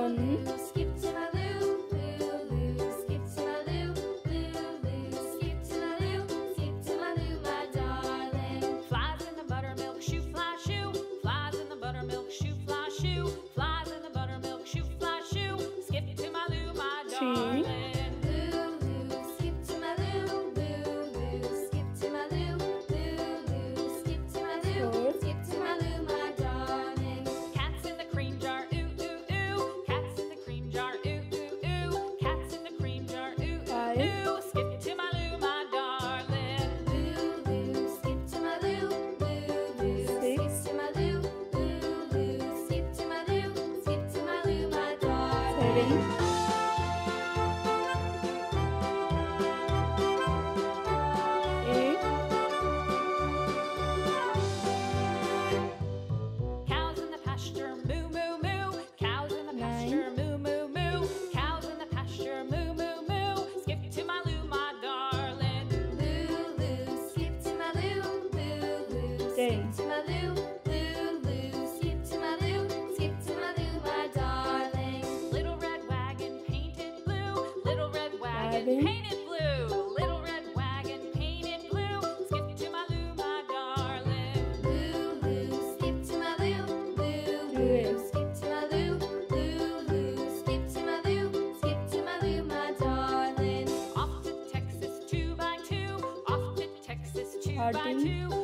One. Skip to my loo, loo, loo. Skip to my loo, loo, loo. Skip to my loo, skip to my loo, my darling. Flies in the buttermilk shoe, fly shoe. Flies in the buttermilk shoe, fly shoe. Flies in the buttermilk shoe, fly shoe. Skip to my loo, my darling. Loo, loo. Skip to my loo, loo, loo. Skip to my loo, loo, loo. Skip to my loo, Four. skip to my loo, my darling. Cats in the cream jar, ooh, ooh, ooh. Cats in the cream jar, ooh, ooh, ooh. Cats in the cream jar, ooh, Five. ooh, ooh. Skip to my loo, my darling. Loo, loo. Skip to my loo, loo, loo. Skip Six. to my loo, loo, loo. Skip to my loo, skip to my loo, my darling. Seven. Eight. Cows in the pasture, moo, moo, moo. Cows in the pasture, moo, moo, moo. Cows in the pasture, moo, moo, moo. Skip to my loo, my darling. Loo, loo. Skip to my loo, loo, loo. Ten. Skip to my loo, loo, loo. Skip to my loo, skip to my loo, my darling. Little red wagon painted blue. Little red wagon Wagon. painted blue. Little red wagon painted blue. Skip to my loo, my darling. Loo, loo. Skip to my loo, loo, loo. Skip to my loo, loo, loo. Skip to my loo, skip to my loo, my darling. Off to Texas 2 by 2. Off to Texas 2 by Thirteen. 2.